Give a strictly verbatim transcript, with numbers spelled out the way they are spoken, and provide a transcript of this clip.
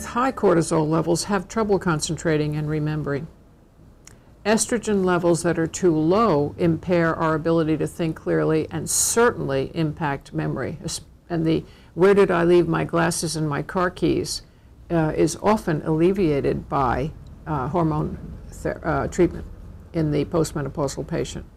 with high cortisol levels have trouble concentrating and remembering. Estrogen levels that are too low impair our ability to think clearly and certainly impact memory. And the "where did I leave my glasses and my car keys" uh, is often alleviated by uh, hormone uh, treatment in the postmenopausal patient.